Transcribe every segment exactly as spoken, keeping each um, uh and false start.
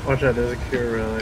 Watch out, there's a cure relic.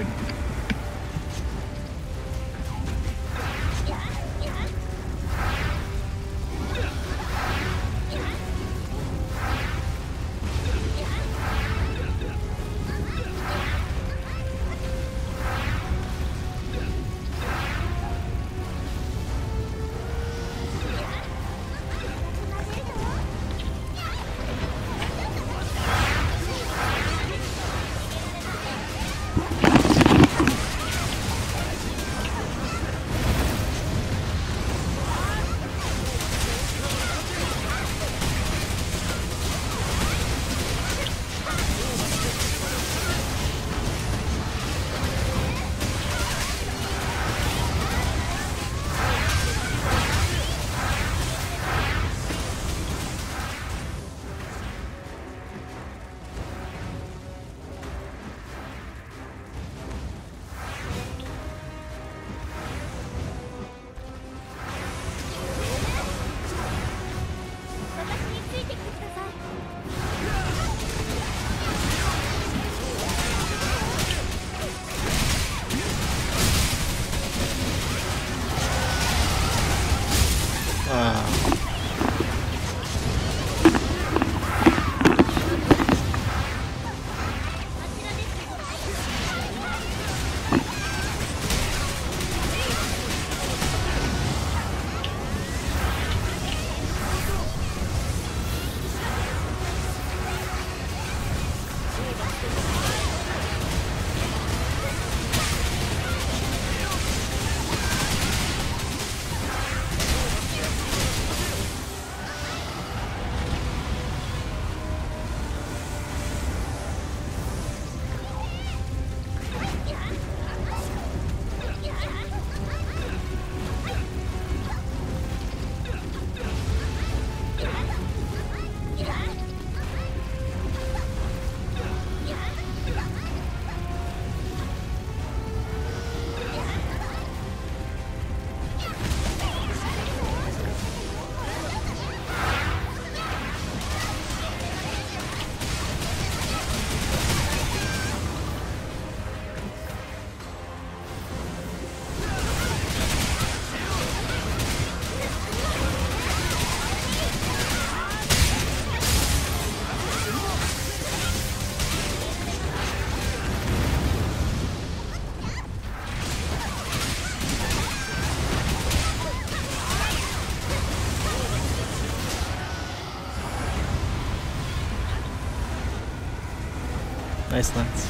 Nice lens.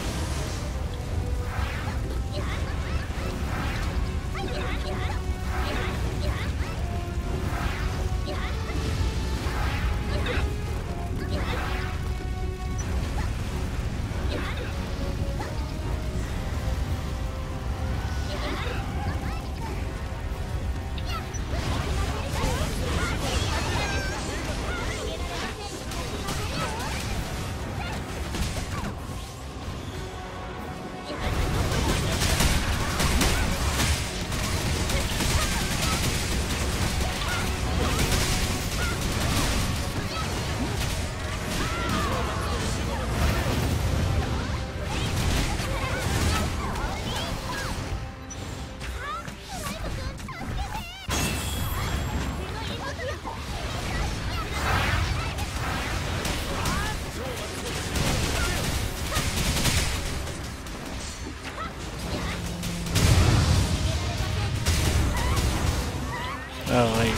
Oh, wait.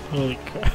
Holy crap.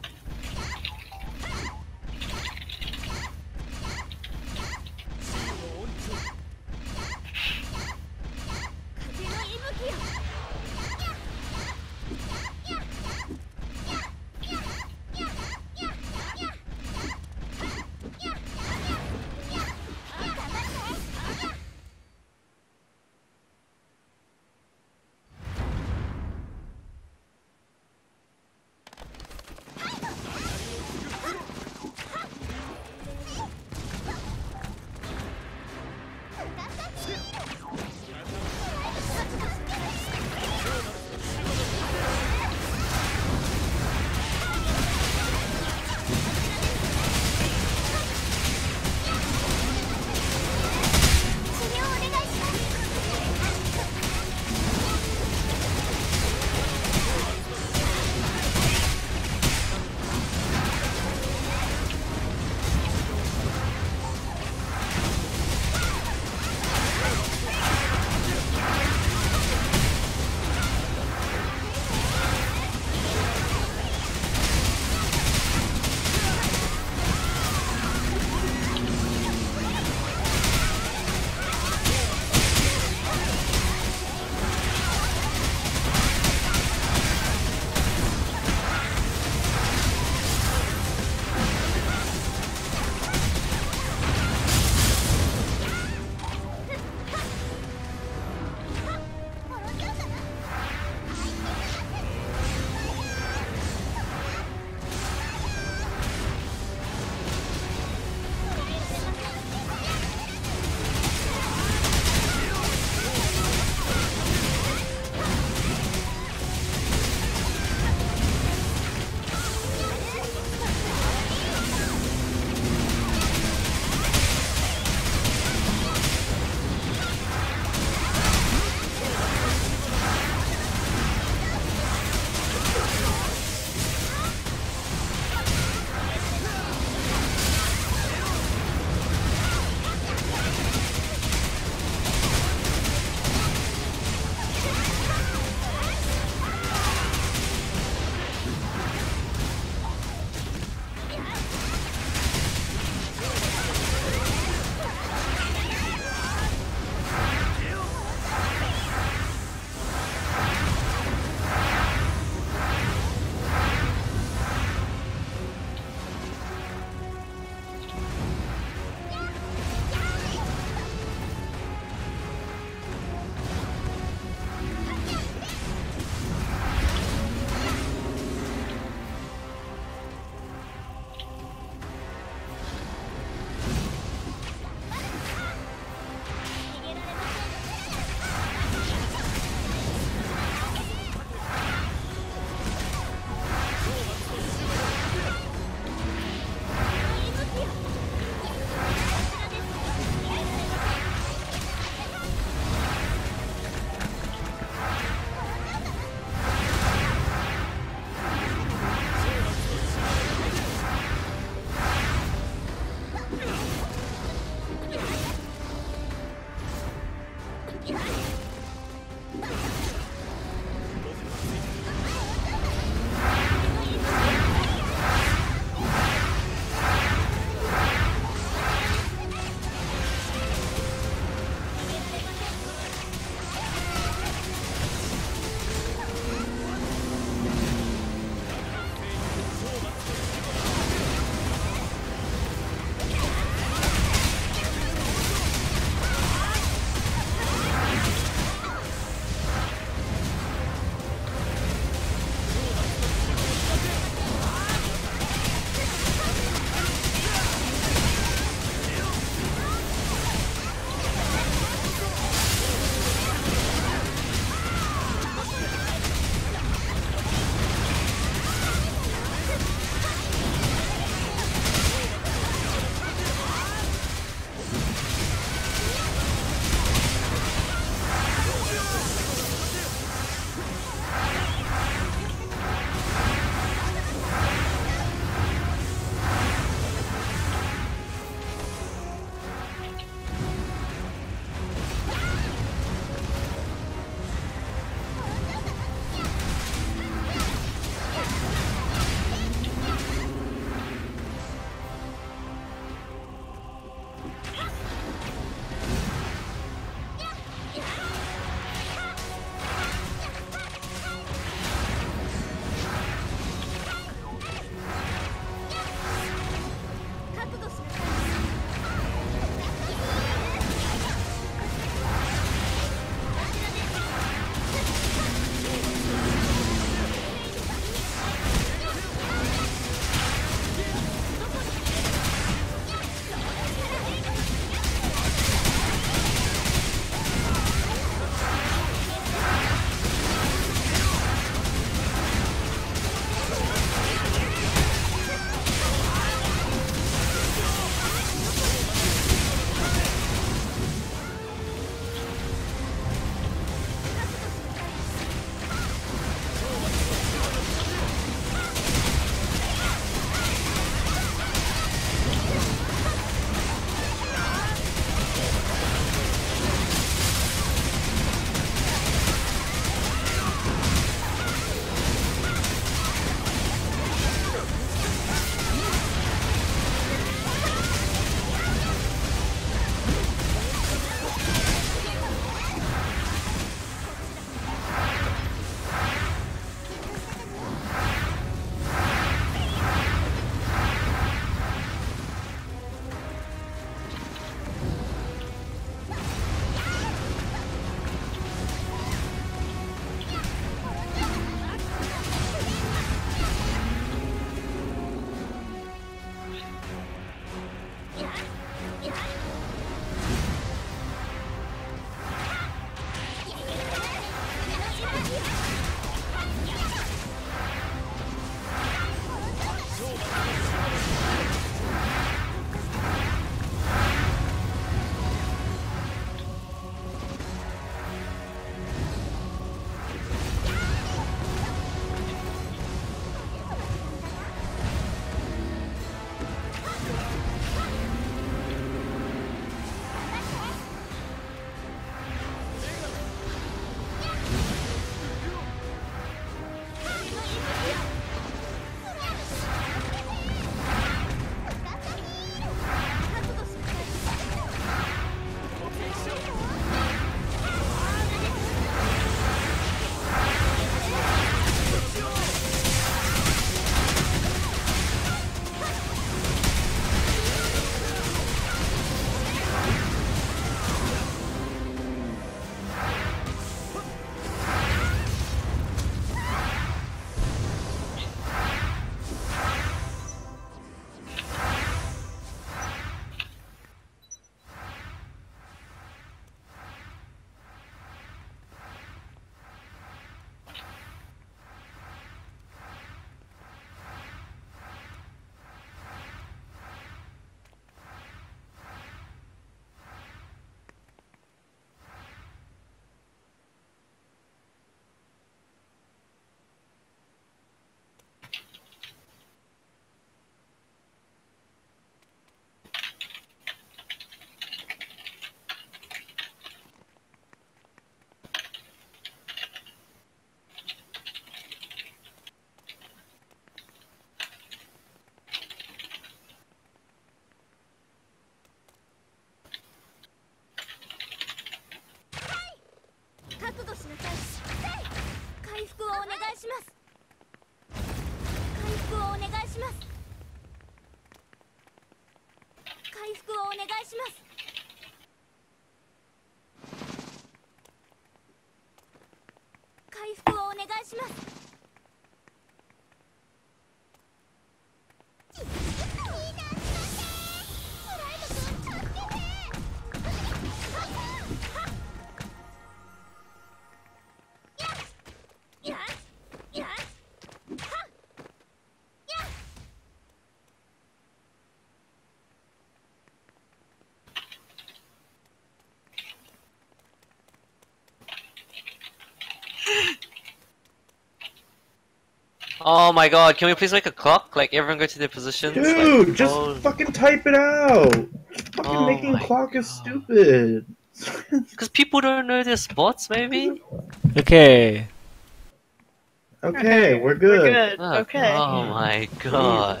Oh my god, can we please make a clock? Like everyone go to their positions? Dude, like, just oh, fucking type it out! Fucking Oh making my clock is God. stupid. Because people don't know their spots, maybe? Okay. Okay, we're We're good. good. Oh, Okay. oh my god.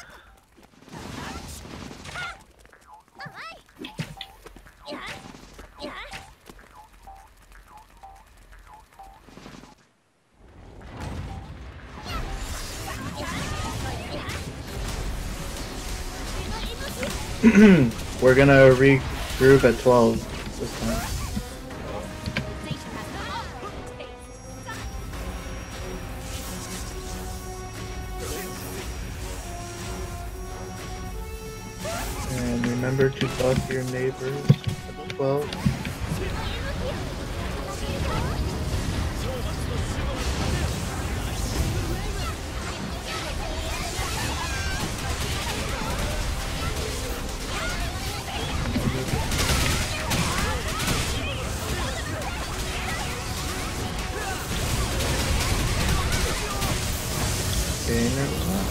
We're gonna regroup at twelve this time. And remember to buff your neighbors at twelve. Okay, never mind.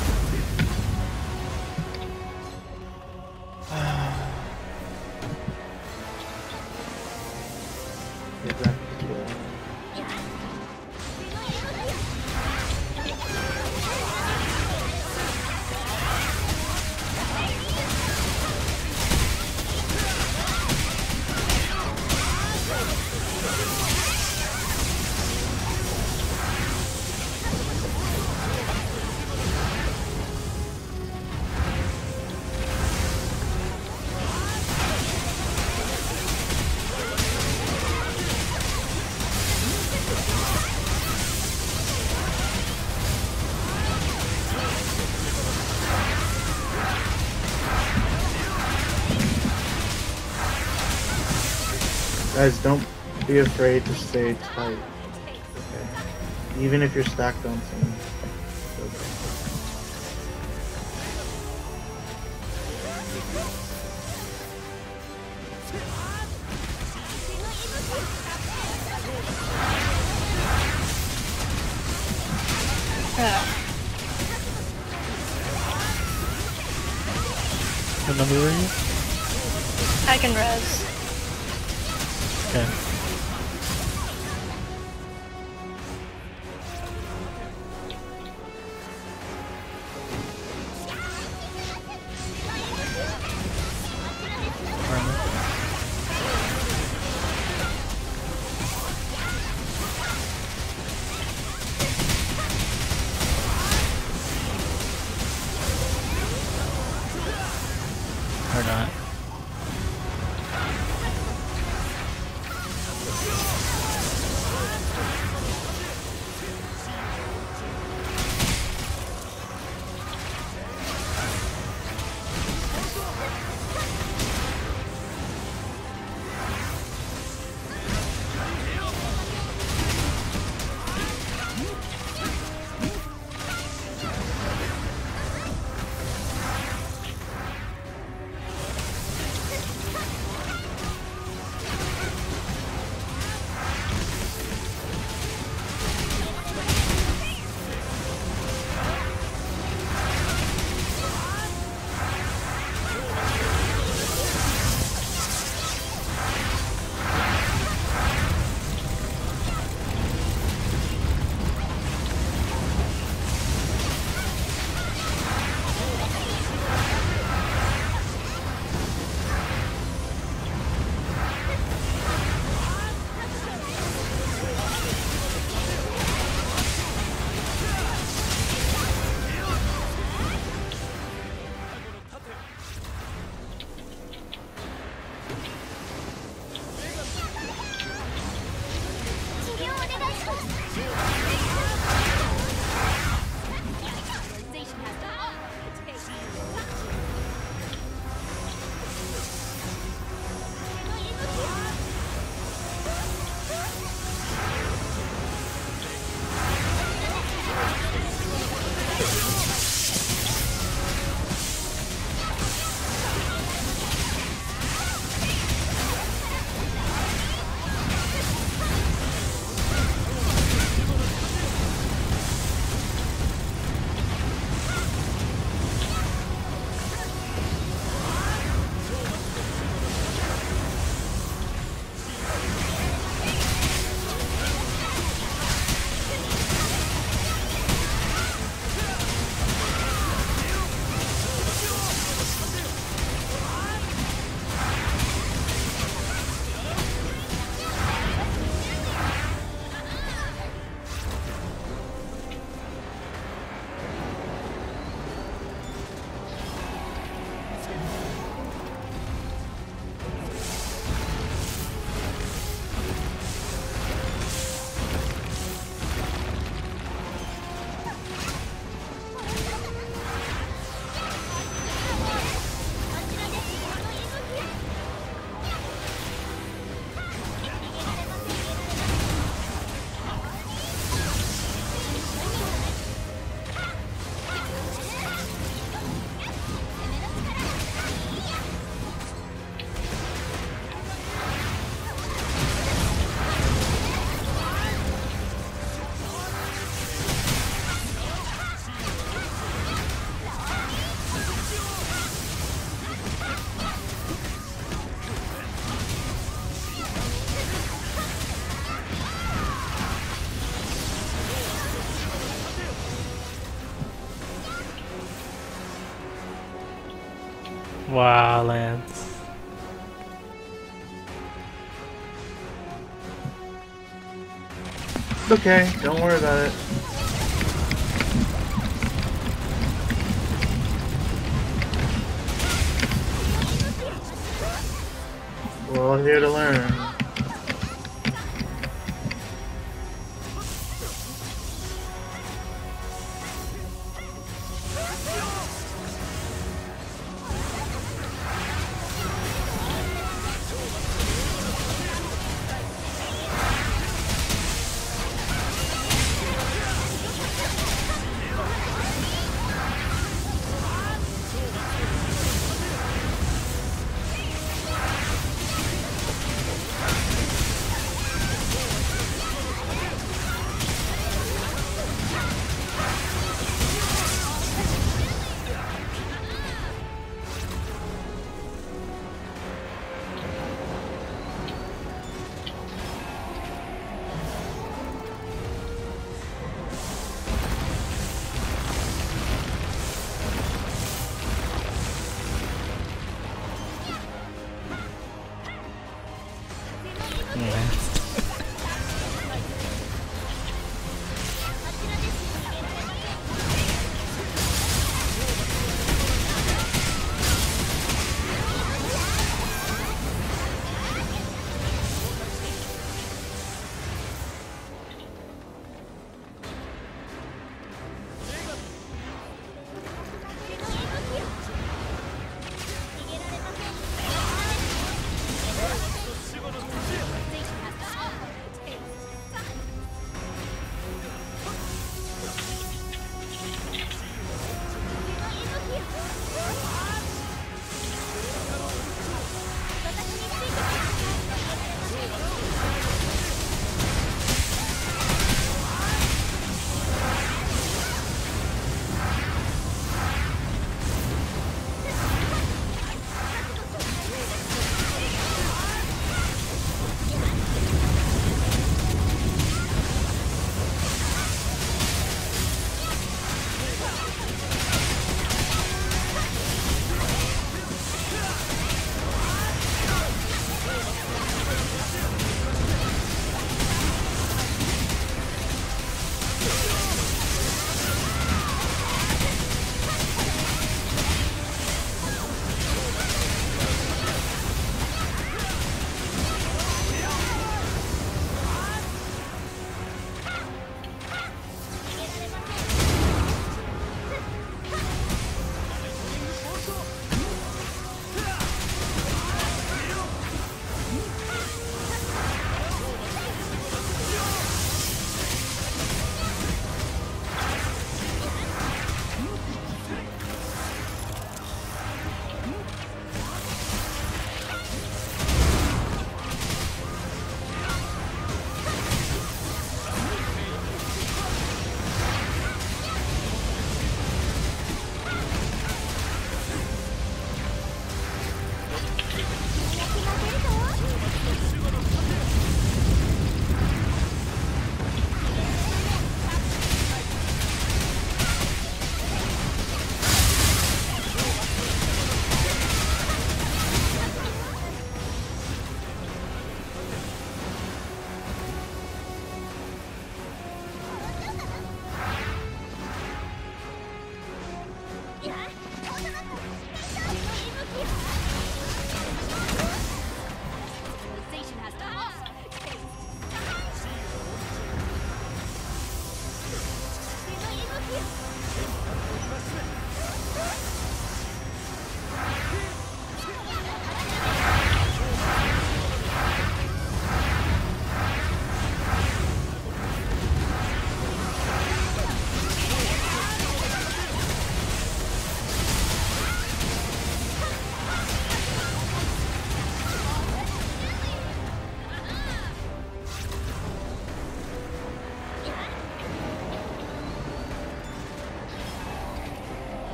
Get back to twelve. Guys, don't be afraid to stay tight. Okay. Even if you're stacked on someone. It's okay. Yeah. What number were you? I can res. Okay. Or not. Wow, Lance. Okay, don't worry about it. We're all here to learn.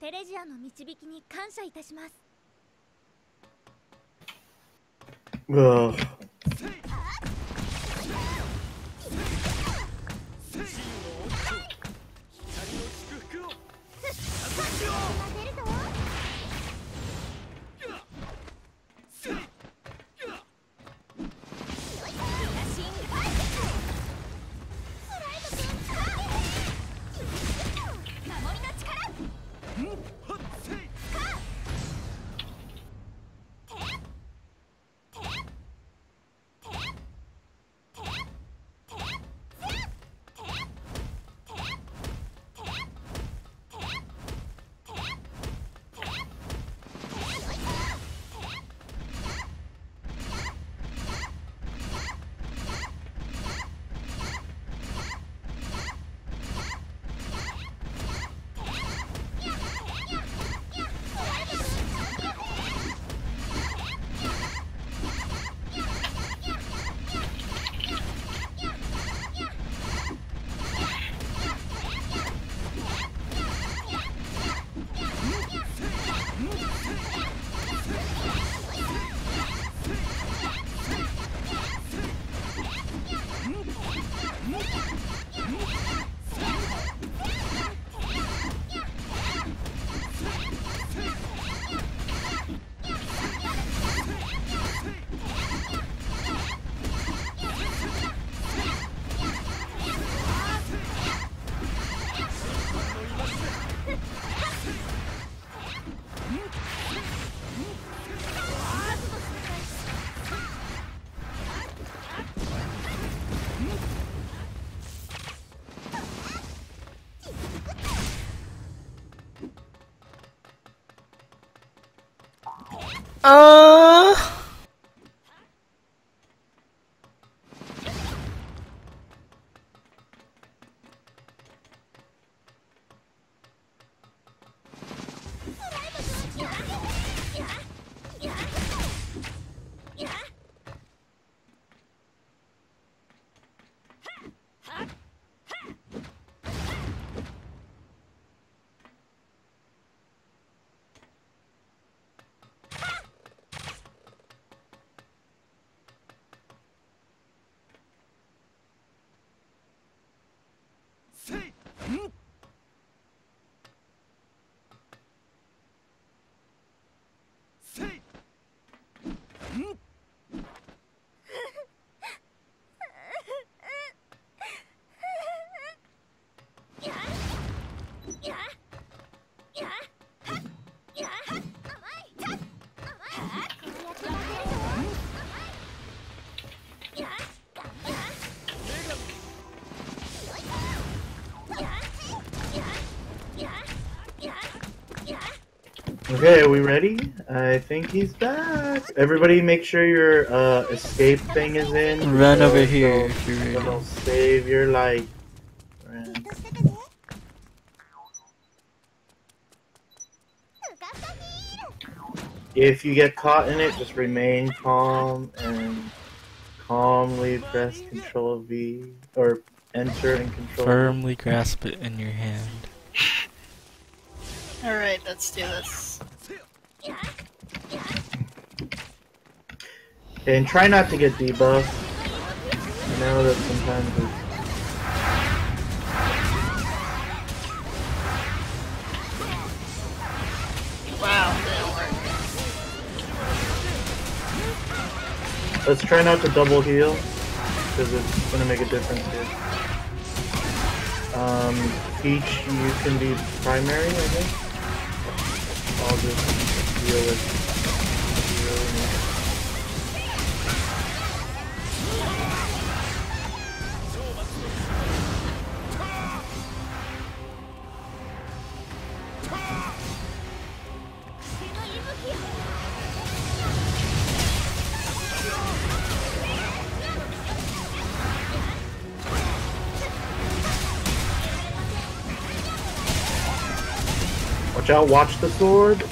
テレジアの導きに感謝いたします。 Ugh. Uh. Okay, are we ready? I think he's back. Everybody make sure your uh, escape thing is in. Run over so here it'll- if you're ready. It'll save your life. Ren. If you get caught in it, just remain calm and calmly press Control V or enter and Control V. Firmly grasp it in your hand. Alright, let's do this. And try not to get debuffed. I know that sometimes it's... Wow, didn't work. Let's try not to double heal, because it's going to make a difference here. Um, Peach, you can be primary, I think. I'll just deal with Watch out, watch the sword.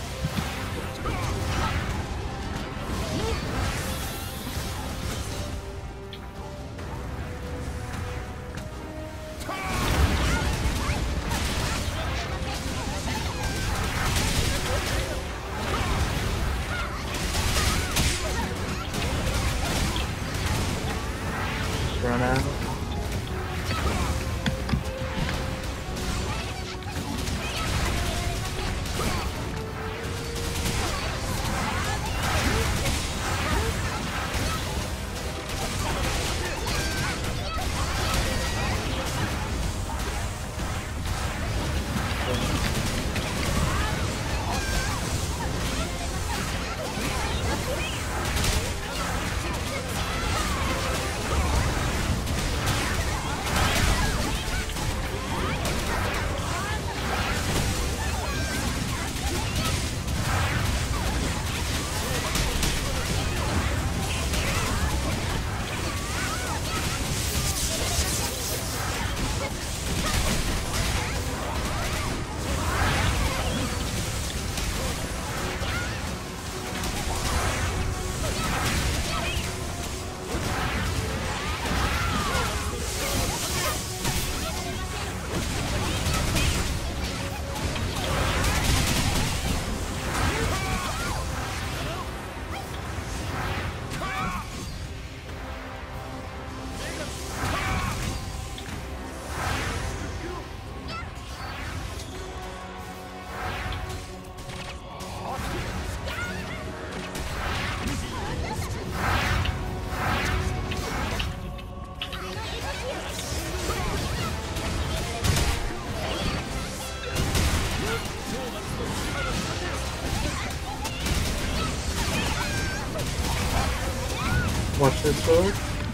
This sword?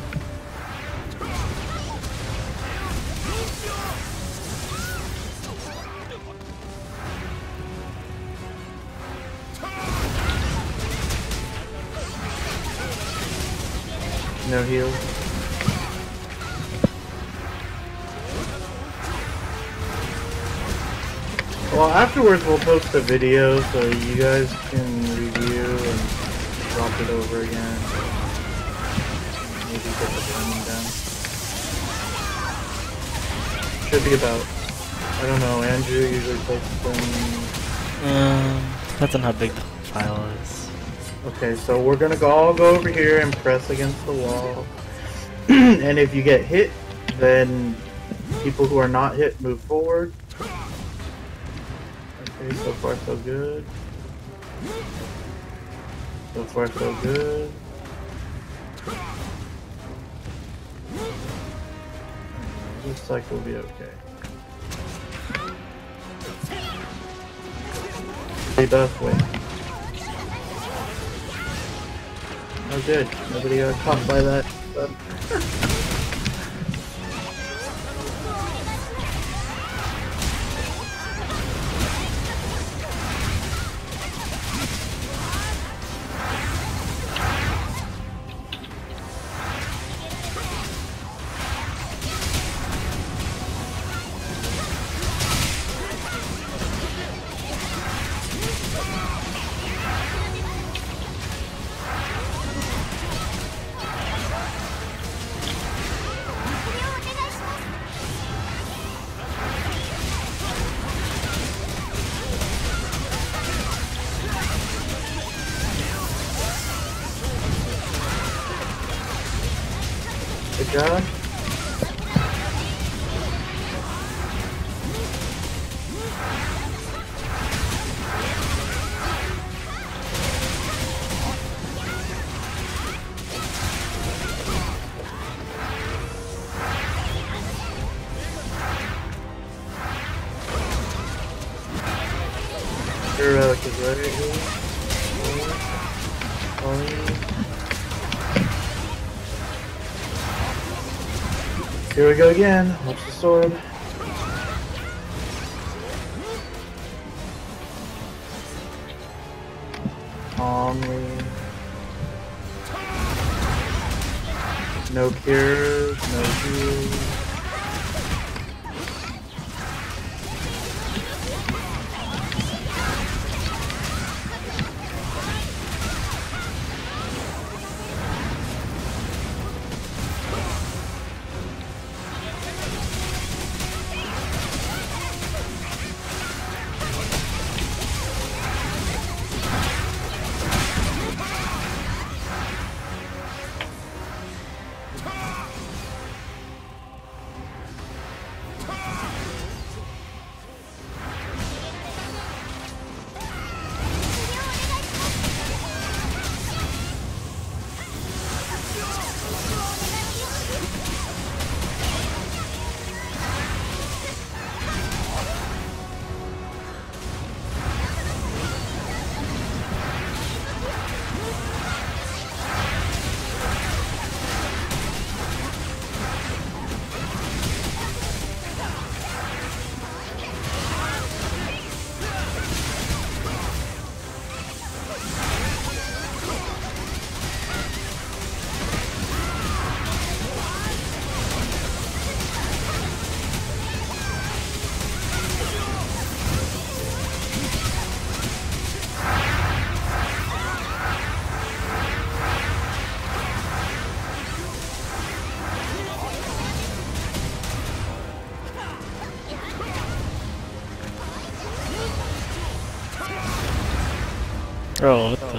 No heal. Well, afterwards we'll post a video so you guys can review and drop it over again. Maybe get the timing down. Should be about, I don't know, Andrew usually posts them. Um, depends on how big the file is. Okay, so we're gonna go, all go over here and press against the wall. And if you get hit, then people who are not hit move forward. Okay, so far so good. So far so good. Looks like we'll be okay. Stay buff, wait. Oh good, nobody got caught by that. Good job. Your relic is right here. Here we go again. Watch the sword. Calmly. No cures, no heals. Oh, what the?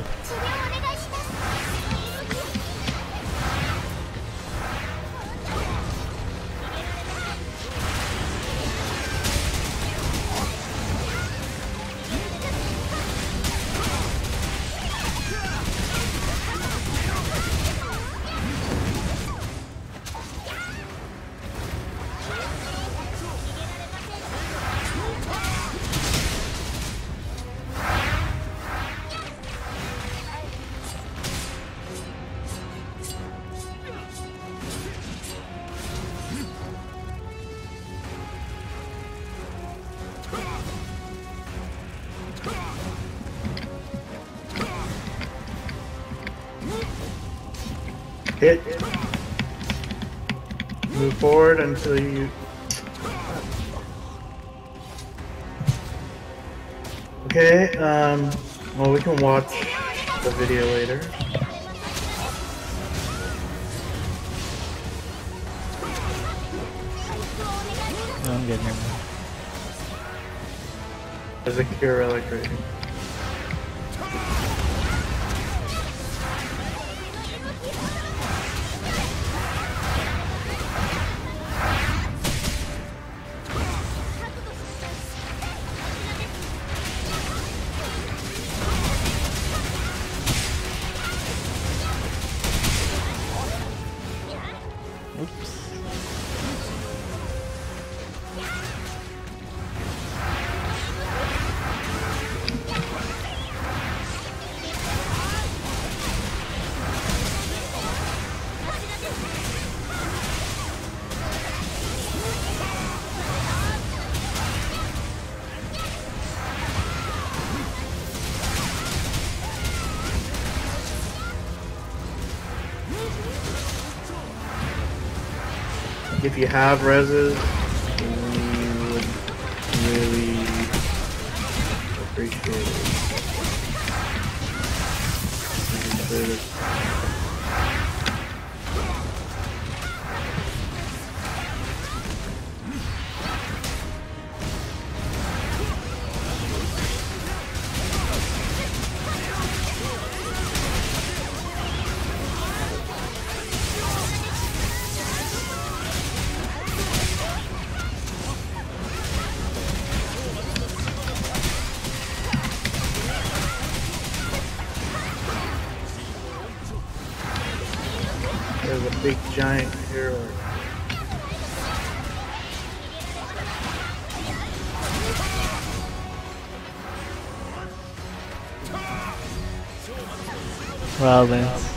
Hit. Move forward until you... Okay, um, well we can watch the video later. No, I'm good here, man. There's a cure relic right here. Oops. If you have reses, we would really appreciate it. We can clear this. There's a big giant hero. Wow, Lance.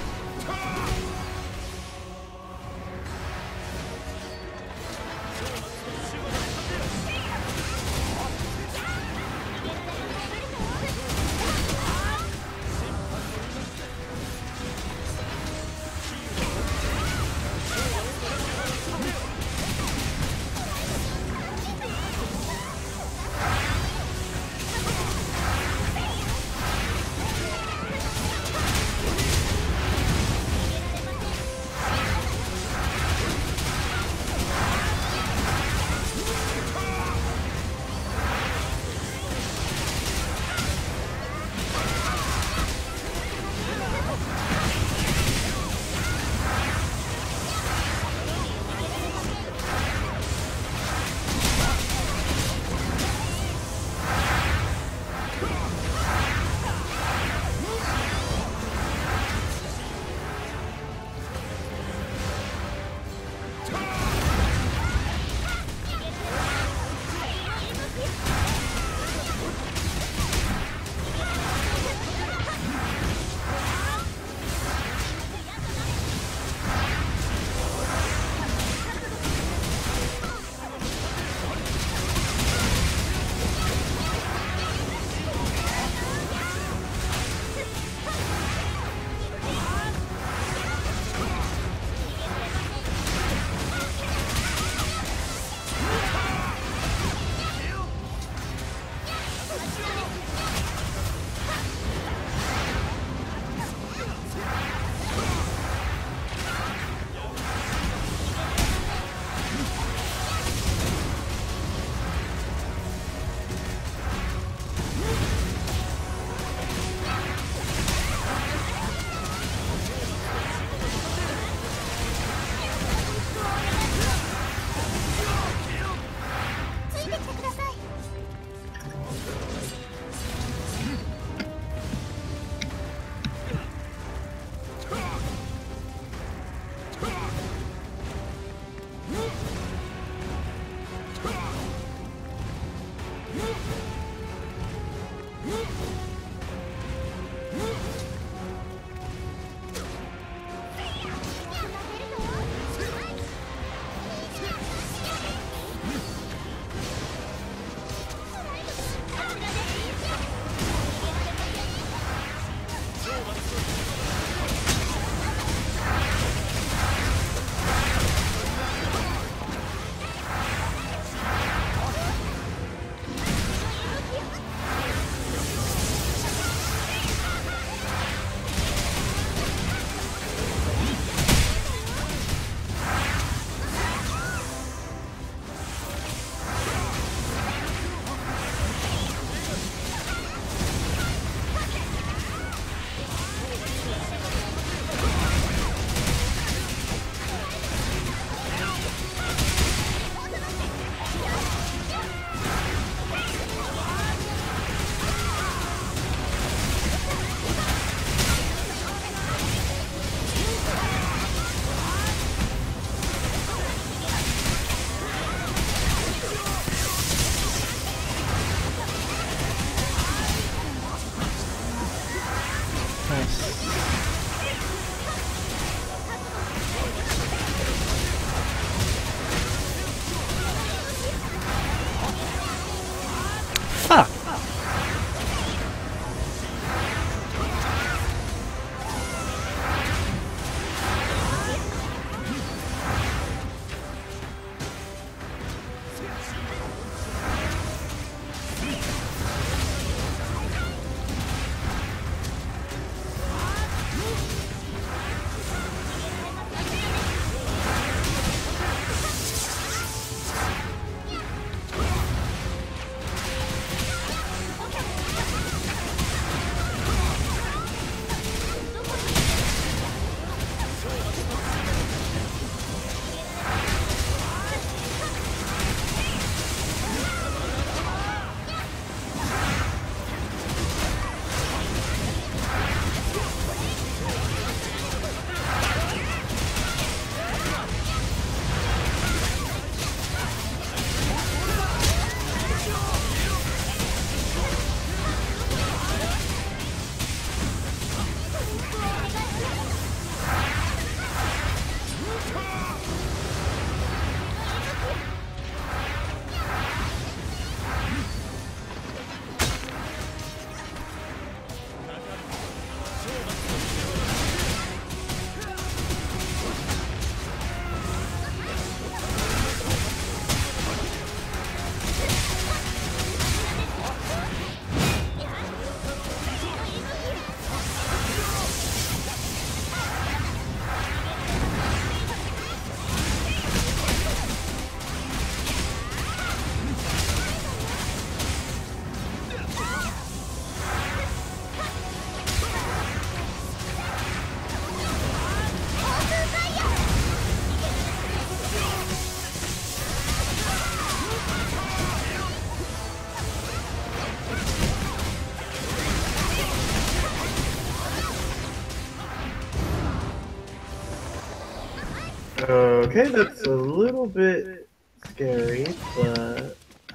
Okay, that's a little bit scary, but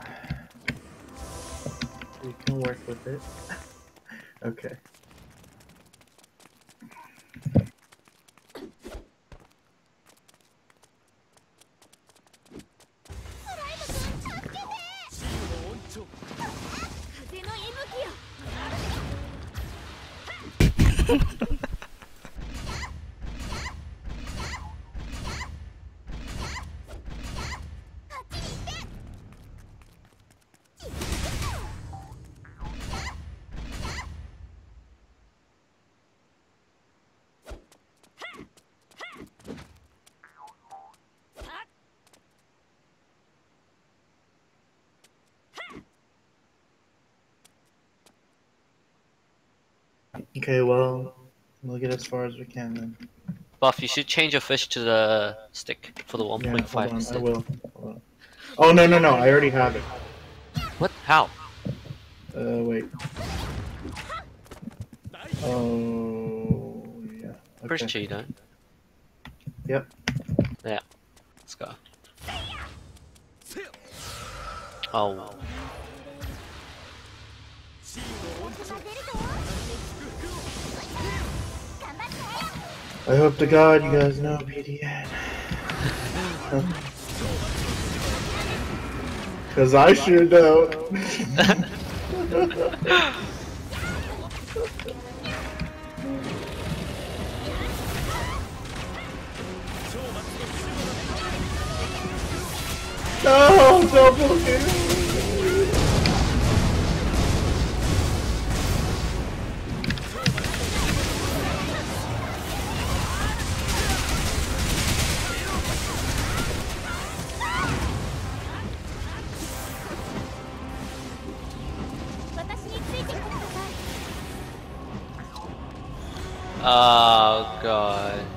we can work with it. Okay. Okay, well, we'll get as far as we can then. Buff, you should change your fish to the stick for the Yeah, hold one point five on, I instead. will. Hold on. Oh, no, no, no, I already have it. What? How? Uh, wait. Oh, yeah. First Okay. G, you don't? Yep. Yeah. Let's go. Oh. I hope to God you guys know P D N. Cause I sure don't. No, double kill. Oh god.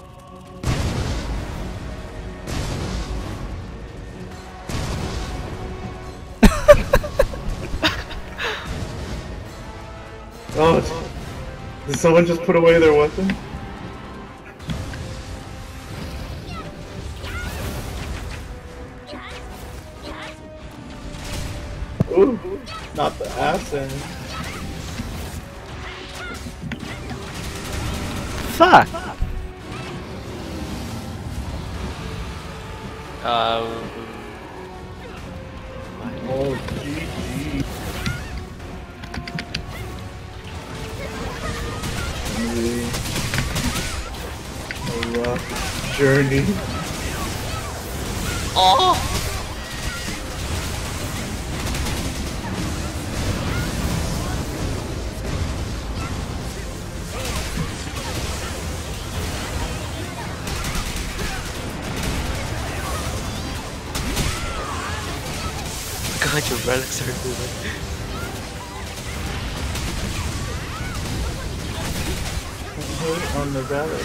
Oh, it's- did someone just put away their weapon? Ooh, not the ass end. Fuck! Uh. Oh, G G. Really a rough journey. Oh! God, your relics are moving. On the relic.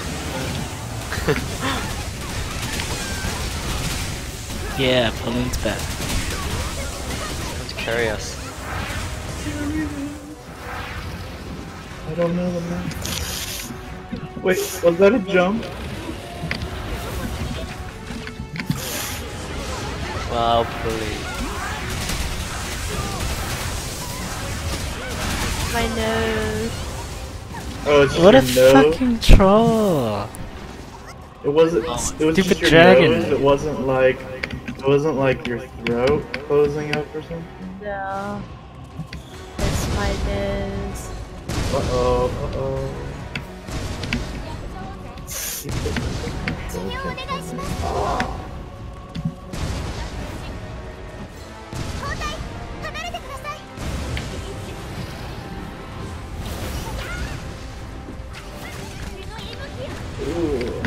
Yeah, Pauline's back. Come to carry us. I don't know the map. Wait, was that a jump? Wow, please. My nose. Oh, it's just What a your nose? fucking troll! It wasn't. It was Stupid just your dragon. nose. It wasn't like. It wasn't like your throat closing up or something. No. It's my nose. Uh oh. Uh oh. Ooh.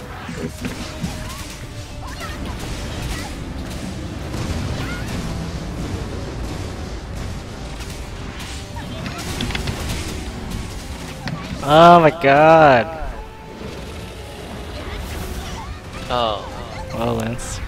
Oh my god! Oh. Well, Lance.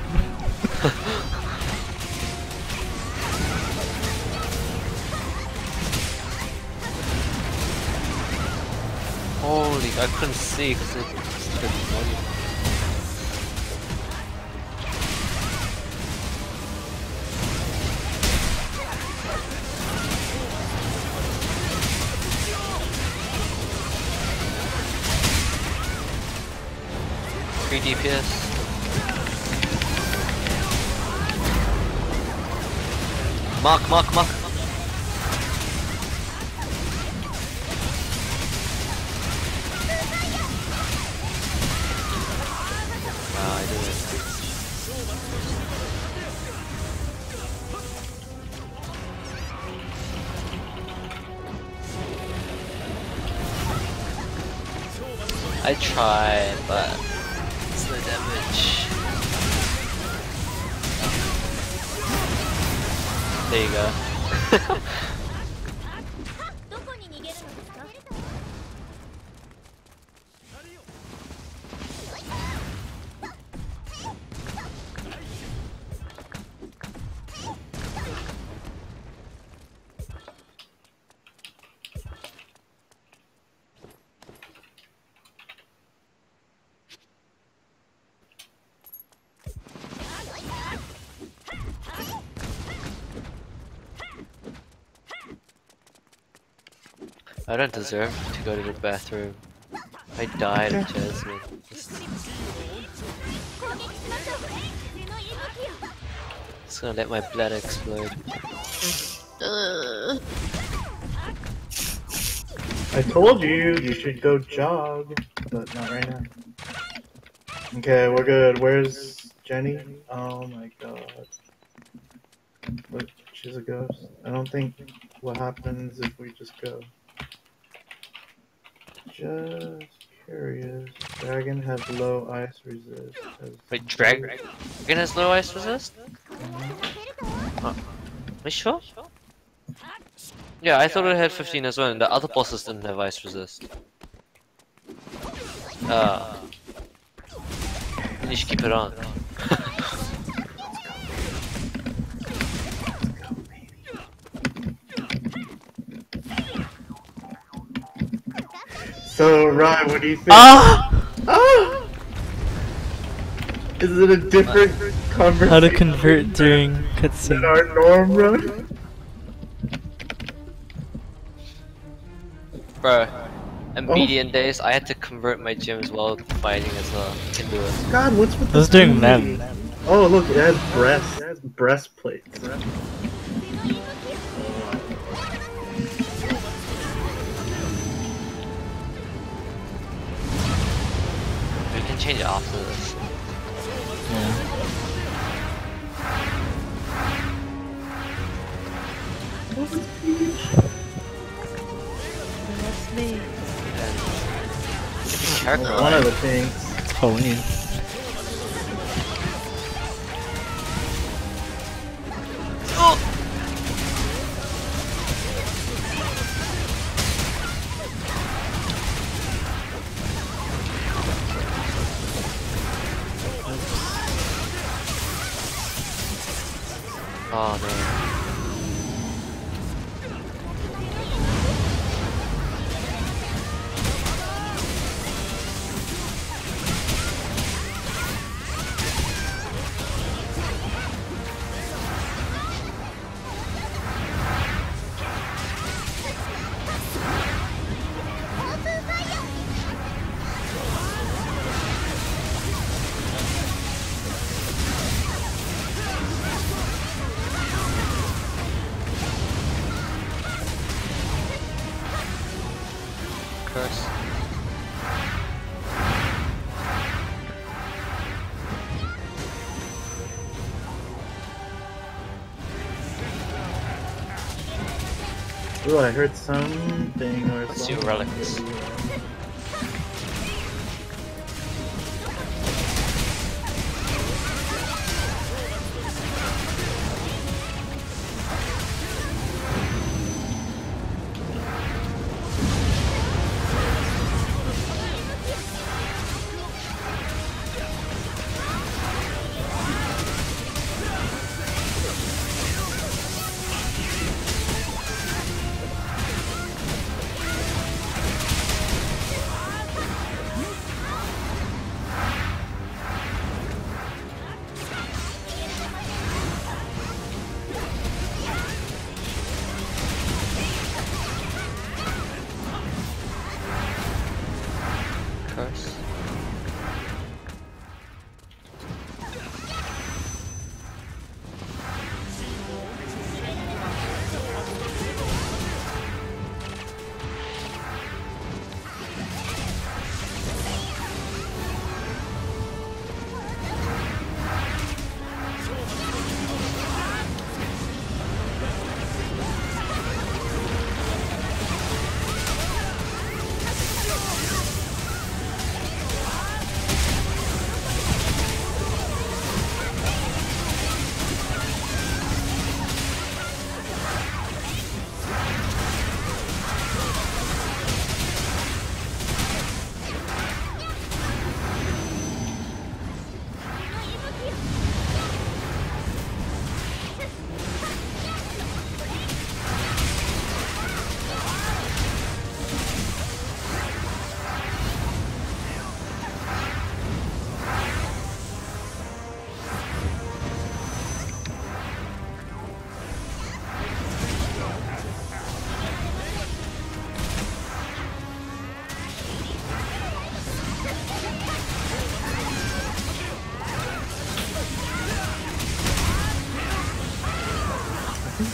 Holy, I couldn't see because it was the volume. three D P S. Mark, mark, mark. Wow, I did it. I tried, but it's the damage. There you go. どこに逃げるのですか？ I don't deserve to go to the bathroom. I died of Jasmine. Just, just gonna let my blood explode. Uh. I told you you should go jog, but not right now. Okay, we're good. Where's Jenny? Oh my god. Look, she's a ghost. I don't think what happens if we just go. Just curious. Dragon has low ice resist. Has Wait, drag Dragon has low ice resist? Oh. Are you sure? Yeah, I thought it had fifteen as well, and the other bosses didn't have ice resist. Ah. You should keep it on. So, Ryan, what do you think? Ah! Ah! Is it a different conversation How to convert during than cutscene. our norm run? Bro, in median days, I had to convert my gems while fighting as well. Can do it. God, what's with I was this doing movie? them. Oh, look, it has breasts. It has breastplates. We can change it after this. Yeah. That's me. Different character, One right? of the things. Pauline. Oh no. Curse. Ooh, I heard something or Let's do something. relics.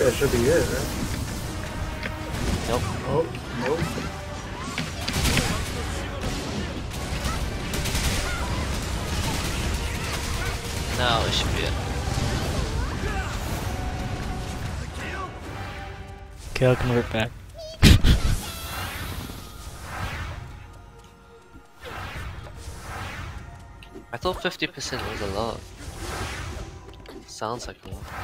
That should be it, right? Nope. Oh, nope. Now it should be it. Okay, I'll convert back. I thought fifty percent was a lot. Sounds like a lot.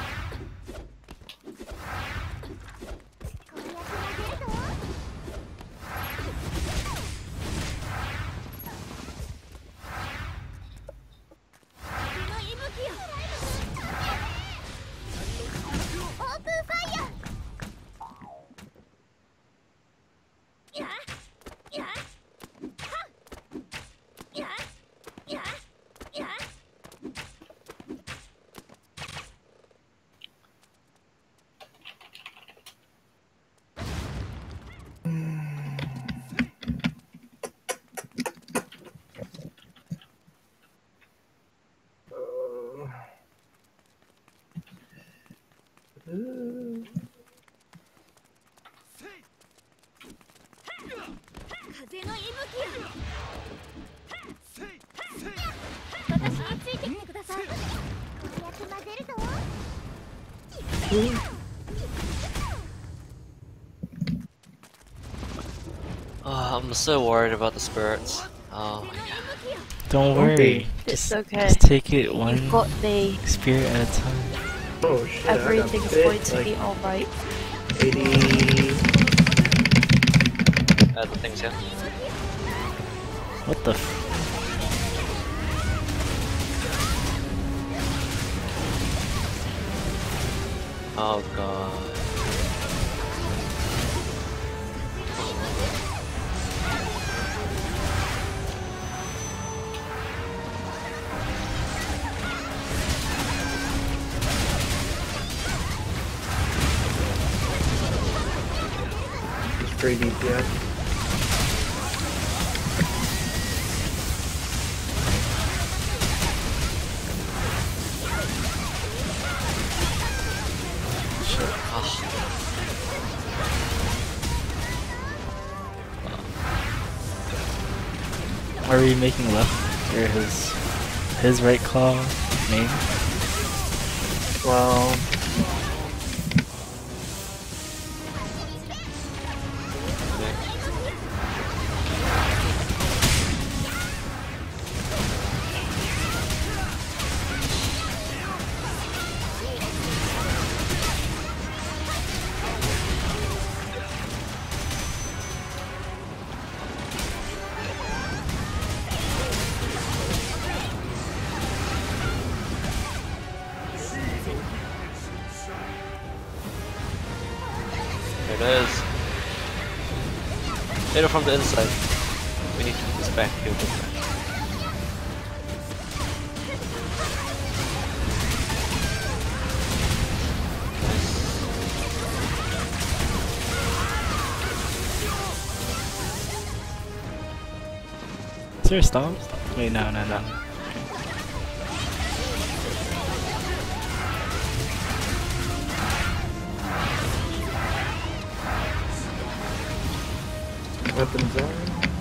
Oh, I'm so worried about the spirits. Oh my god. Don't Don't worry. be. It's Just, okay. just take it one You've got me. spirit at a time. Oh shit, I got Everything's bit, going to like be alright. eighty... Uh, the things here. What the f- Oh god. It's pretty deep, yeah. Are we making left or his his right claw main? Well... There it is. Hit it from the inside. We need to put this back here. Is there a stomp? Wait, no, no, no. Weapons on.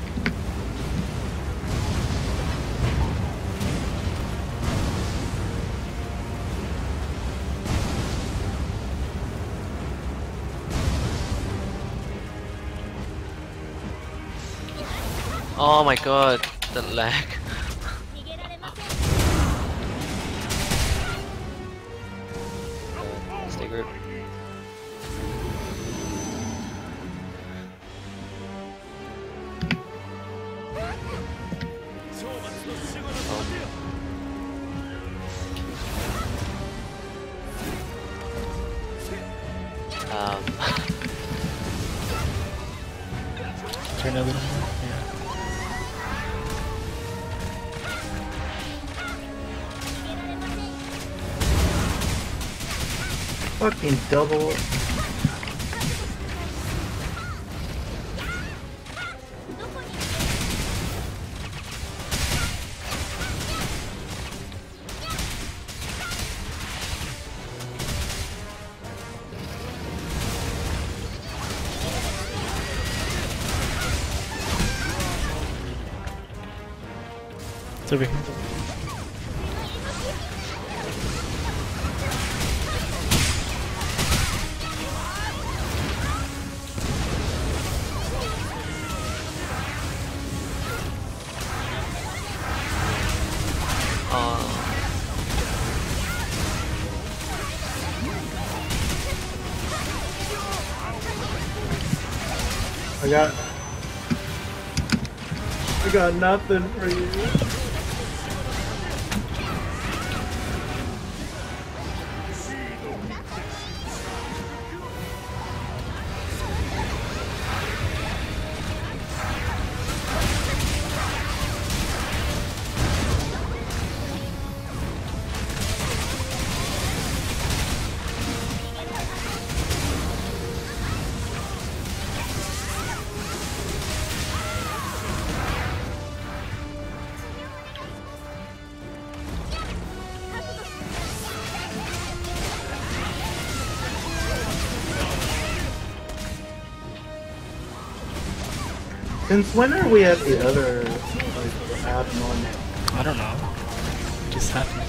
Oh my god, the lag. Stay group. Um, Turn a little more. Yeah. Fucking double. It's over here. Uh, I got. I got nothing for you. Since when are we at the other, like, abnormal? I don't know. It just happened.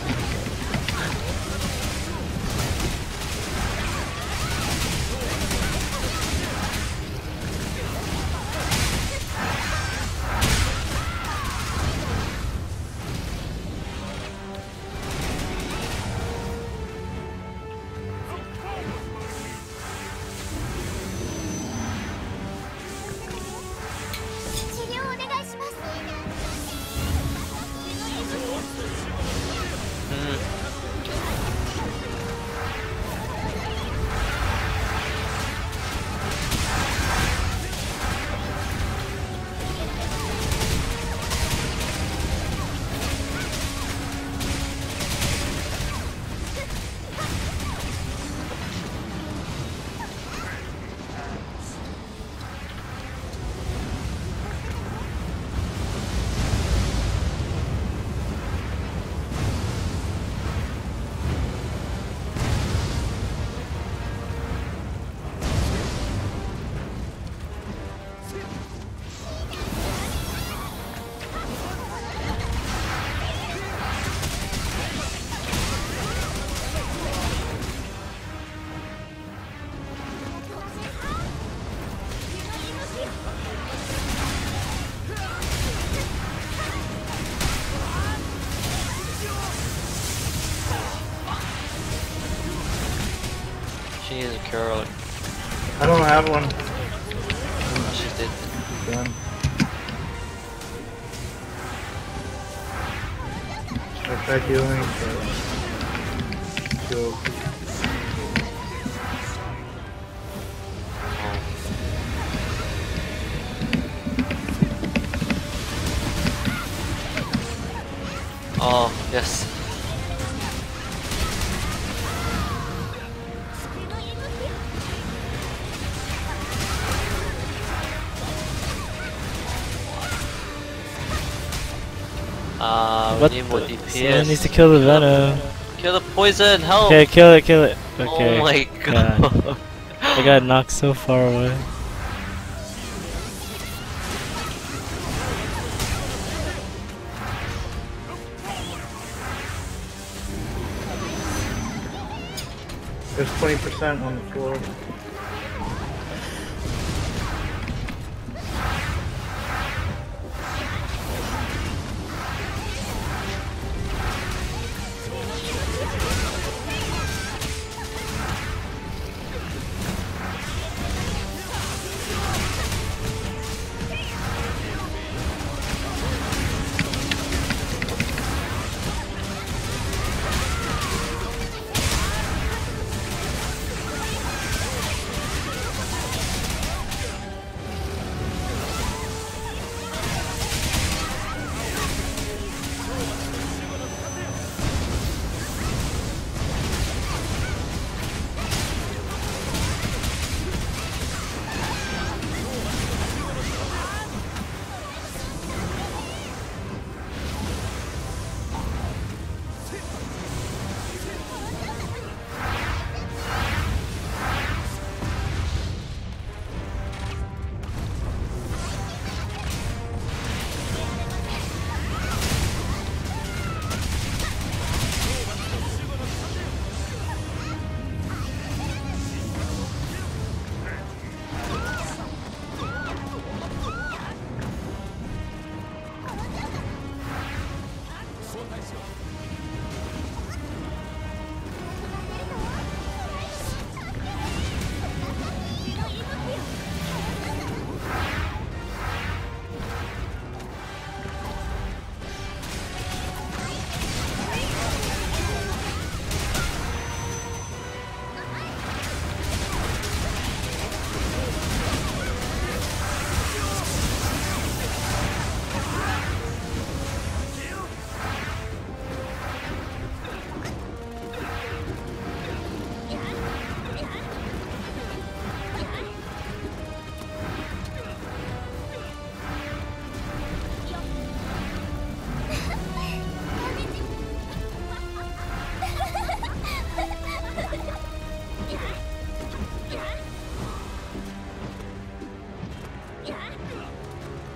she needs a cure. I don't have one. Oh, she did. Done. I tried healing, but still. Oh, yes. Uh, we What need more the- D P S. Someone needs to kill the Venom. Kill the poison, help! Okay, kill it, kill it. Okay. Oh my god. God. I got knocked so far away. There's twenty percent on the floor.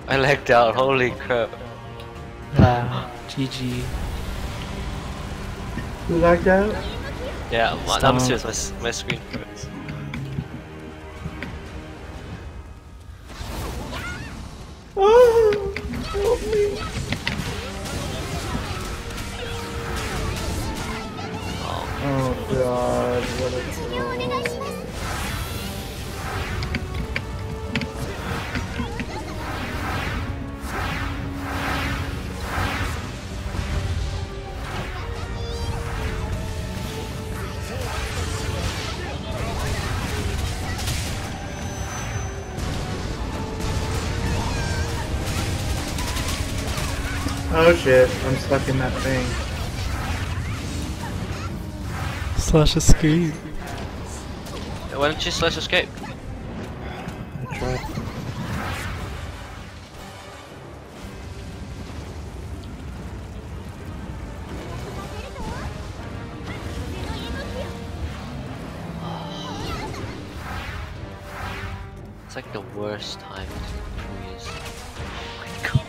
I lagged out, holy crap. Wow. G G. You lagged out? Yeah, I'm, I'm Stop. serious, my, s- my screen froze. Oh, help me. Oh god, what a troll. Oh shit, I'm stuck in that thing. Slash escape. Why don't you slash escape? I tried. It's like the worst time to freeze. Oh my god.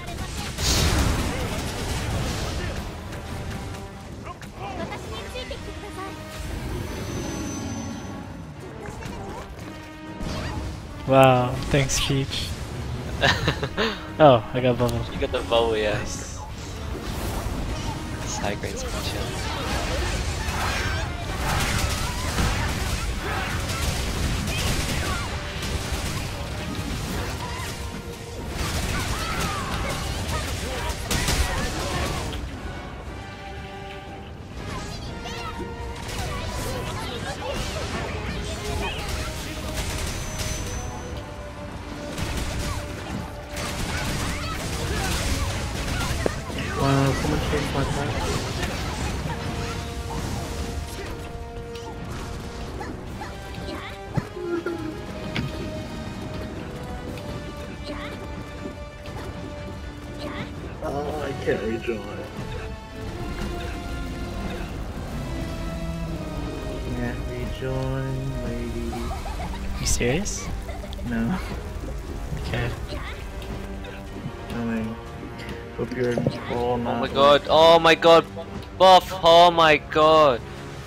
Wow. Thanks, Peach. Oh, I got bubble. You got the bubble, yes. This high grade's pretty chill. Wow, someone changed my path. Oh, I can't rejoin. Can't rejoin, lady. You serious? No, Okay. coming. Hope you're all Oh not. my god, oh my god, buff, oh my god.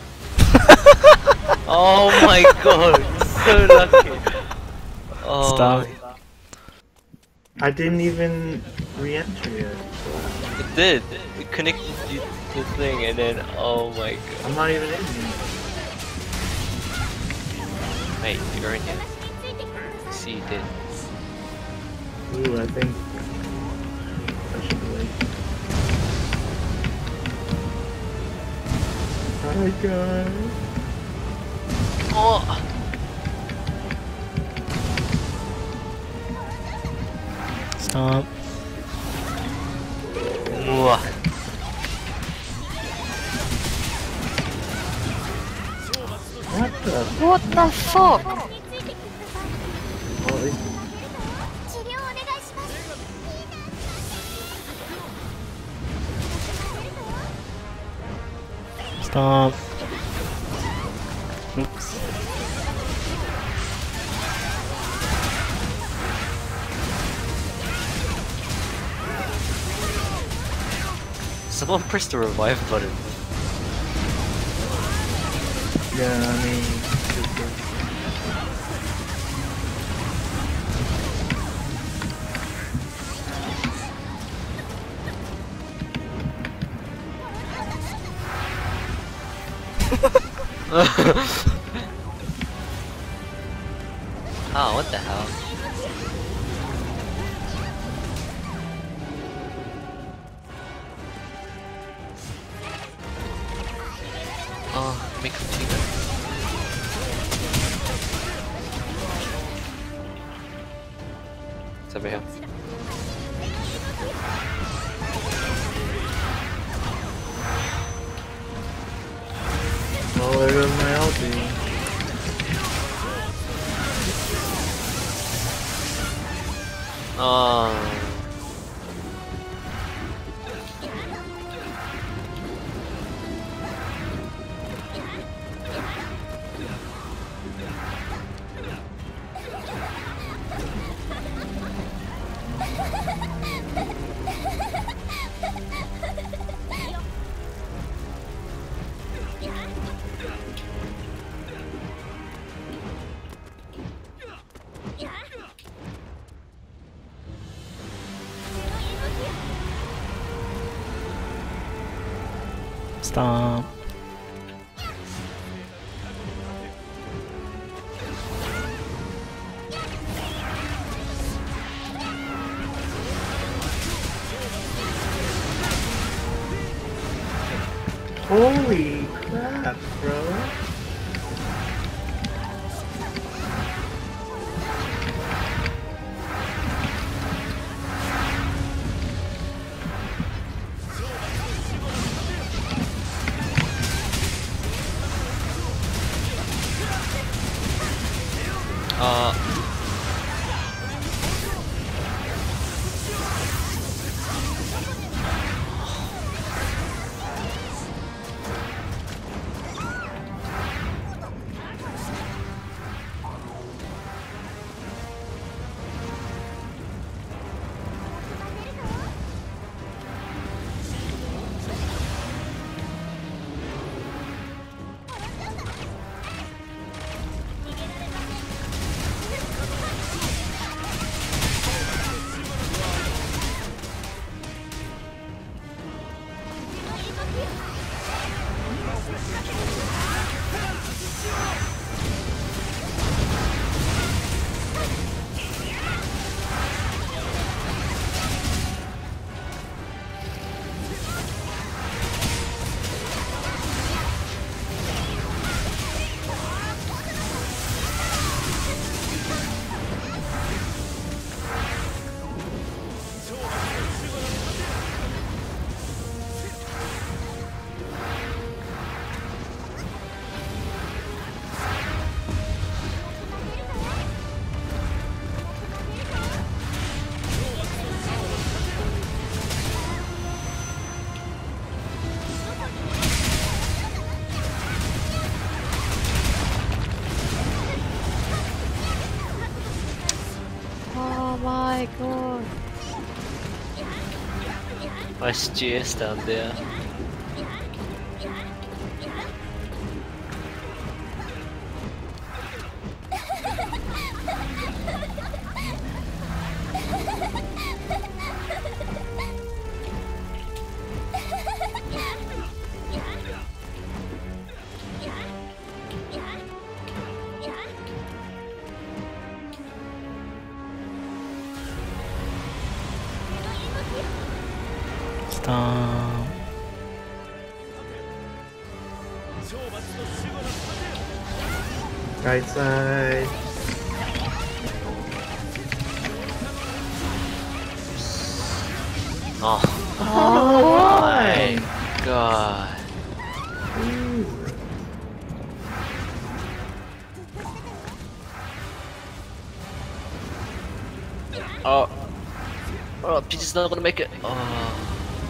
Oh my god, so lucky. Oh, Stop. I didn't even re-enter yet. It did, it connected you to the thing and then, oh my god. I'm not even in here. Mate, you're in here. See, you did. Ooh, I think I should wait. Hi guys. Oh! Stop. Mwah. What the? What the fuck? Oh, it's- Stop. Oops. Someone pressed the revive button. yeah, I mean. It's, uh, Oh, what the hell? Oh, make some chicken. It's over here. oh, there goes my ulti. Oh. Stomp. Holy crap, bro. Uh. Oh my god. Nice G S down there. Stomp. Right side. Oh, Oh, my god. Oh. Oh, Peach is not gonna make it. Oh.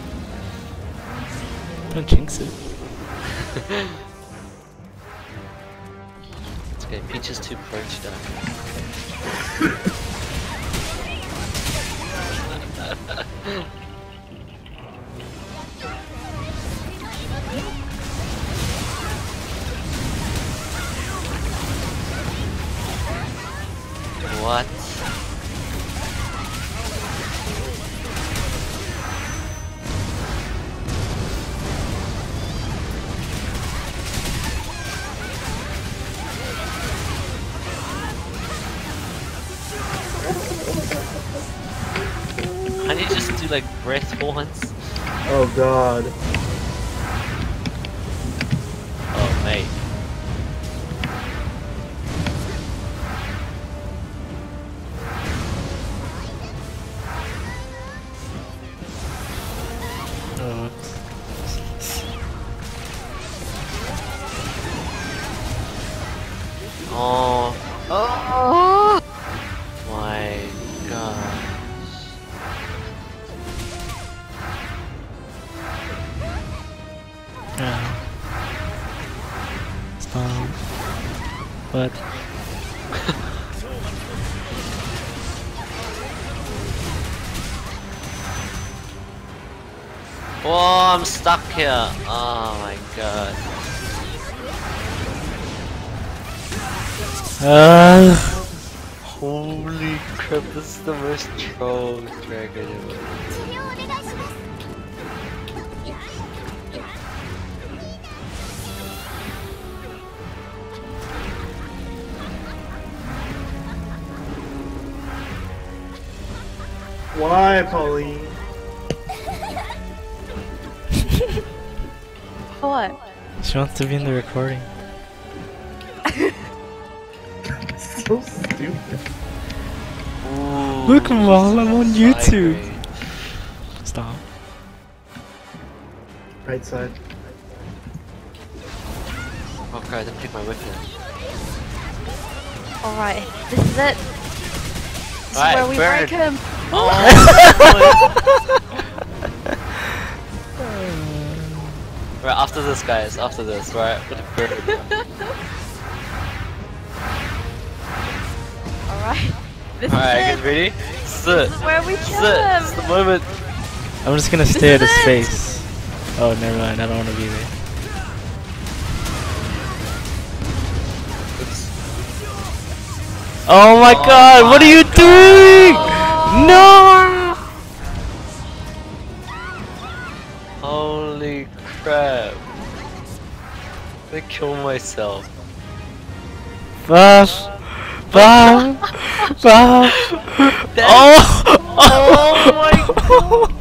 Don't jinx it. It's okay, Peach is too pro to die. What? Can you just do like breath once? Oh god. Oh mate. Oh. Oh. Oh. My gosh. Yeah. Stomp. What? Oh, I'm stuck here. Oh my god. Uh, Holy crap, this is the most troll dragon ever. 治療お願いします。 Why, Pauline? What? She wants to be in the recording. So stupid. Ooh, Look, Mal, I'm on YouTube. migrate. Stop. Right side. Oh crap, I didn't pick my weapon. Alright, this is it. This Alright, is where we burn. break him. Oh, right, after this, guys, after this, right? With the bird. Alright, this Alright, is guys, it. ready? This is it. This is where we This kill is it. him. This is the moment. I'm just gonna stare at is his it. face. Oh, never mind. I don't want to be there. Oh my Oh god, what my are you doing? No! Holy crap. I'm gonna kill myself. Buff! Buff! Buff! Oh! Oh my god!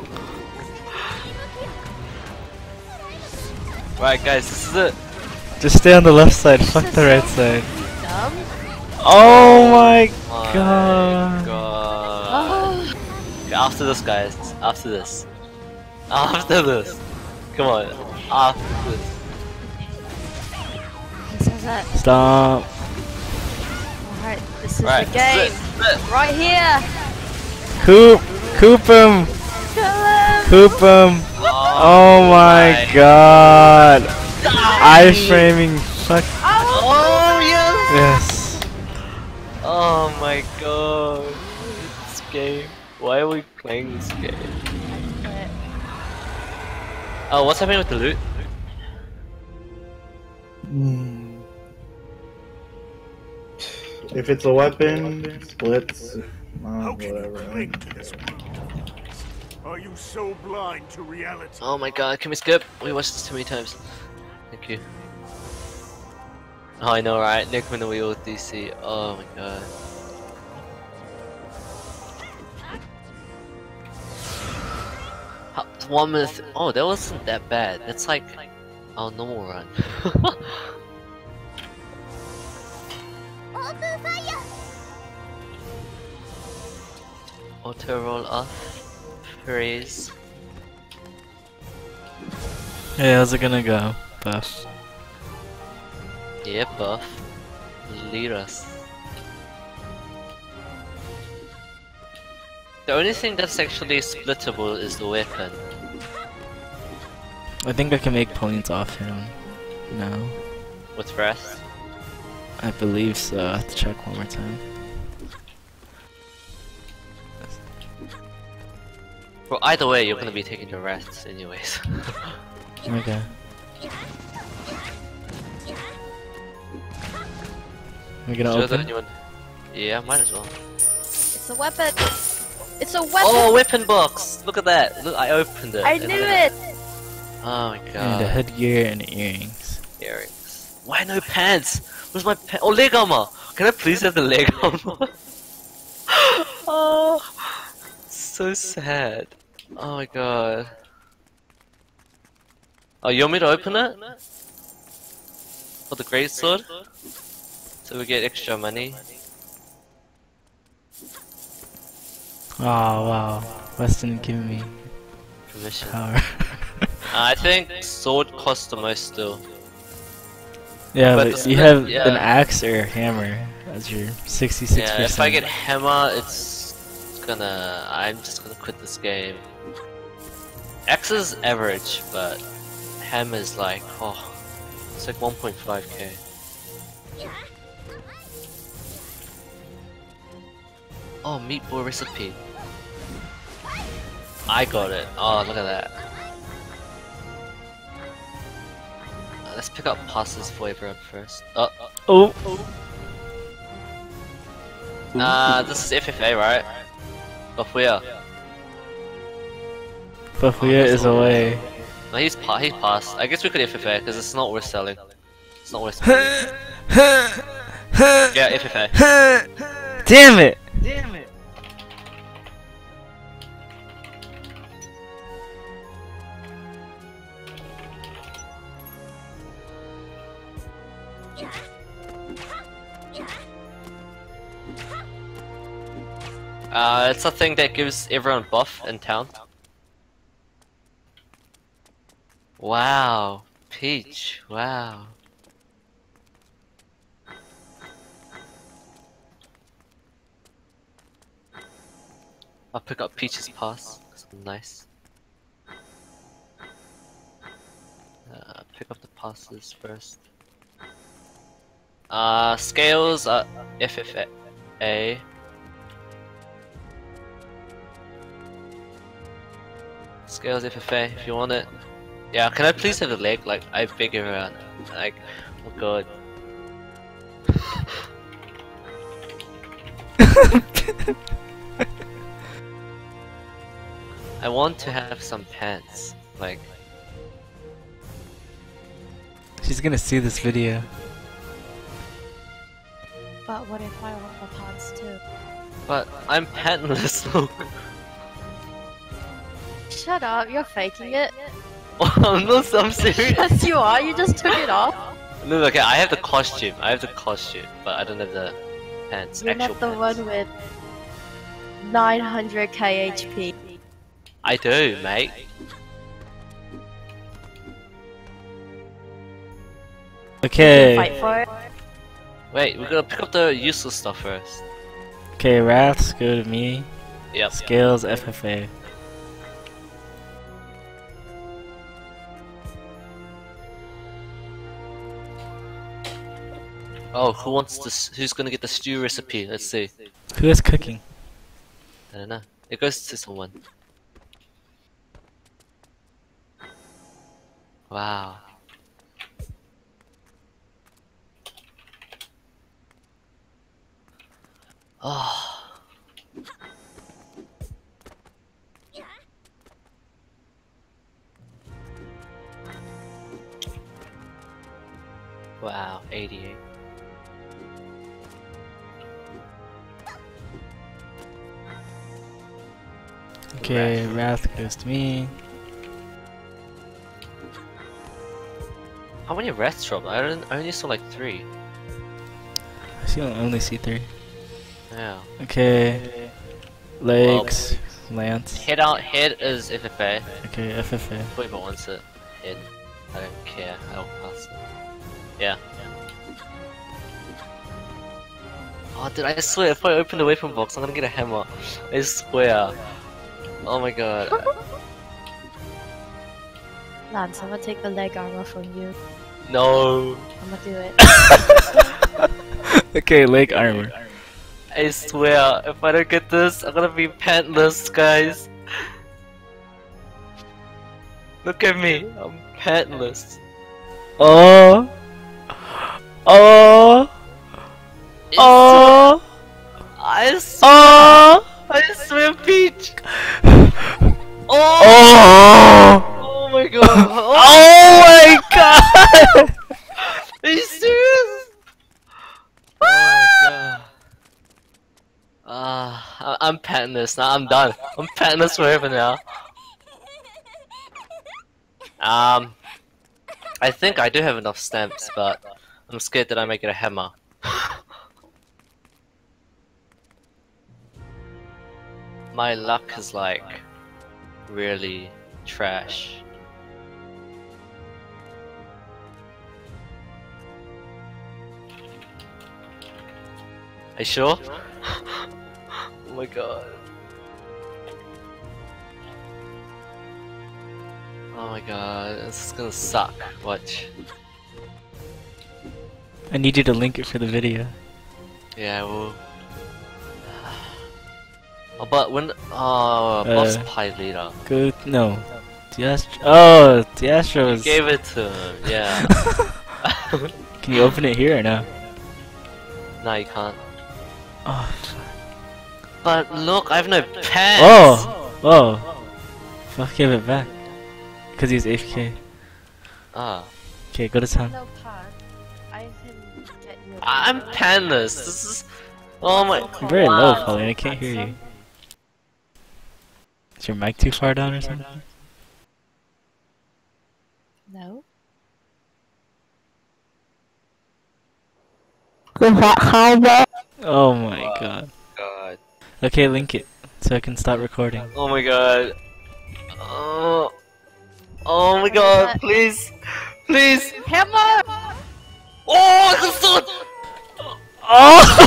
Right, guys, this is it. Just stay on the left side, fuck the right side. Dumb. Oh my My god. god. Oh. Okay, after this, guys. After this. After this. Come on. After this. This is it. Stop. Alright, this is Right, the this game. is it. This is it. Right here. Coop! Coop him! Kill him. Coop him! Oh my god! Iframing, fuck. Oh yes! Yes. Oh my god. This game. Why are we playing this game? Oh, what's happening with the loot? Hmm. If it's a weapon, splits. Uh, How can you whatever. cling to this weakness? Are you so blind to reality? Oh my god, can we skip? We watched this too many times. Thank you. Oh, I know, right? Nick when the wheel with D C. Oh my god. How, one minute. Oh, that wasn't that bad. That's like our normal run. Open fire! Auto roll off. Freeze. Hey, how's it gonna go, Buff? Yeah, buff. Lead us. The only thing that's actually splittable is the weapon. I think I can make points off him now. With rest. I believe so. I have to check one more time. Well, either way, you're gonna be taking your rests anyways. Okay. We're gonna Sure, open? then you want- Yeah, might as well. It's a weapon. It's a weapon. Oh, weapon box! Look at that! Look, I opened it. I and knew look at it. that. Oh my And a god. headgear and earrings. Earrings. Why no pants? Where's my pants? Oh, leg armor! Can I please have the leg armor? Oh, so sad. Oh my god. Oh, you want me to open it? For the great sword? So we get extra money? Oh wow. Weston giving me Permission. power. I think sword costs the most still. Yeah, But but, the you split- have yeah. an axe or a hammer as your sixty-six percent. Yeah, if I get hammer, it's gonna. I'm just gonna quit this game. Axe is average, but hammer is like, oh, it's like one point five K. Oh, meatball recipe. I got it. Oh, look at that. Uh, Let's pick up passes for everyone first. Oh, Oh! uh, this is F F A, right? Of where? Buffia is away. No, he's pa he's passed. I guess we could F F A because it's not worth selling. It's not worth selling. Yeah, F F A. Damn it! Damn it! Uh, it's a thing that gives everyone buff in town. Wow, Peach, wow. I'll pick up Peach's pass, 'cause I'm nice. Uh, pick up the passes first. Uh, scales are F F A. Scales F F A if you want it. Yeah, can I please have a leg? Like, I figure out. Like, oh god. I want to have some pants. Like, She's gonna see this video. But what if I want the pants too? but I'm pantless, look. Shut up, you're faking it. I'm not, I'm serious. Yes, you are. You just took it off. No, okay, I have the costume. I have the costume, but I don't have the pants. You're actual not the pants. one with nine hundred K H P. I do, mate. Okay. Fight for it. Wait, we gotta pick up the useless stuff first. Okay, wraths go to me. Yep. Scales F F A. Oh, who wants this? Who's gonna get the stew recipe? Let's see. Who is cooking? I don't know. It goes to someone. Wow. Oh. Wow, eighty-eight. Okay, wrath goes to me. How many rats drop? I, don't, I only saw like three. I see only see three. Yeah. Okay. Legs, lance. Head out. Head is F F A. Okay, F F A. Whoever wants it. Head. I don't care. I'll pass it. Yeah. Oh, dude! I swear, if I open the weapon box, I'm gonna get a hammer. I swear. Oh my god. Lance, I'm gonna take the leg armor from you. No. I'm gonna do it. Okay, leg armor. I swear, if I don't get this, I'm gonna be pantless, guys. Look at me, I'm pantless. Oh. Oh. It's Oh. I swear, Oh. I swear, Peach. Oh. Oh. Oh my god. Oh, Oh my god. are you serious? Oh my god. Ah, uh, I'm pantless now. I'm done. I'm pantless forever now. Um, I think I do have enough stamps, but I'm scared that I might get a hammer. My luck is like really trash. Are you sure? Oh my god. Oh my god, this is gonna suck. Watch. I need you to link it for the video. Yeah, well. Oh, but when. Oh, boss Uh, pie leader. Go no. Diastro. Oh, Diastro You was. gave it to him, yeah. Can you open it here or no? No, you can't. Oh. But look, I have no pants! Oh. Oh. Fuck, give it back. Cause he's A F K. Ah. Okay, go to town. No pants. I can get you. a I'm pants. pantless. This is. Oh my. You're very low, wow. Pauline. I can't hear you. Is your mic too far down or something? No. Oh my god. God. Okay, link it so I can start recording. Oh my god. Oh. Oh my god, please. Please. Hammer! Oh, I can start.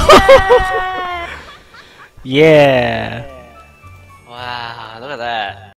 Oh! Yeah! Wow, look at that.